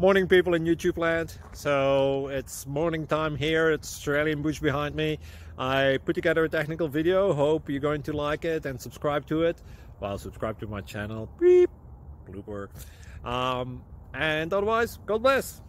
Morning people in YouTube land. So it's morning time here. It's Australian bush behind me. I put together a technical video. Hope you're going to like it and subscribe to it. Well, subscribe to my channel. Beep. Blooper. And otherwise, God bless.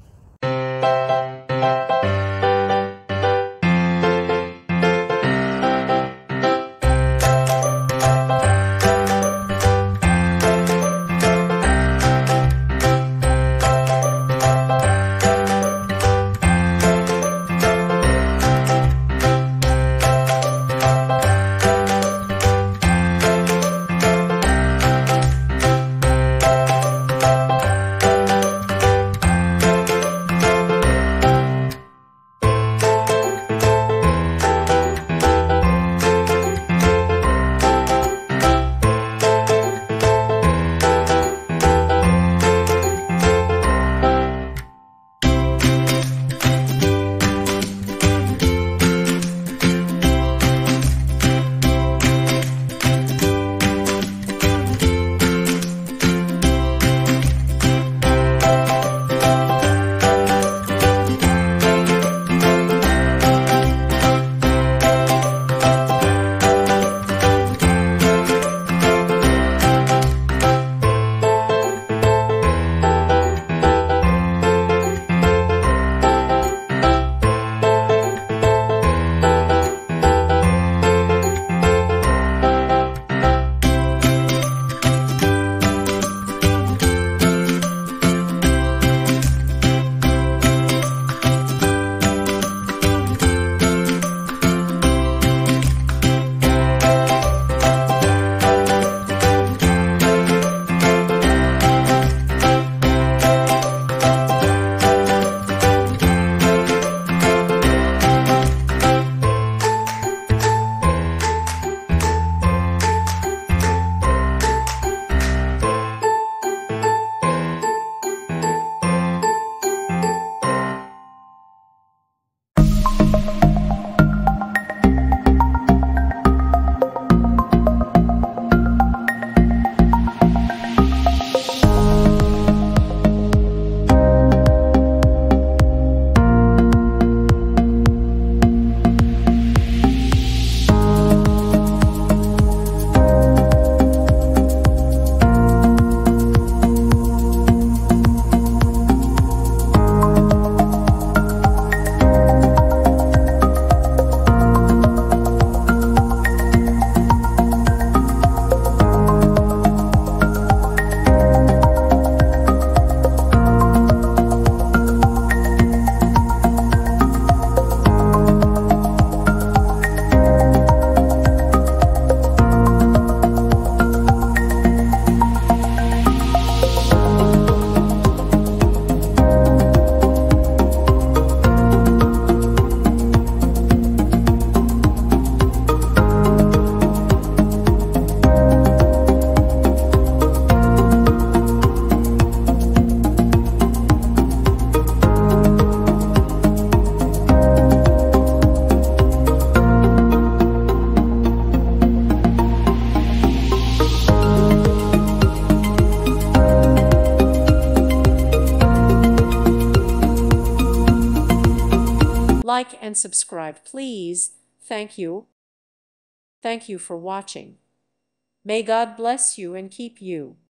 Like and subscribe, please. Thank you. Thank you for watching. May God bless you and keep you.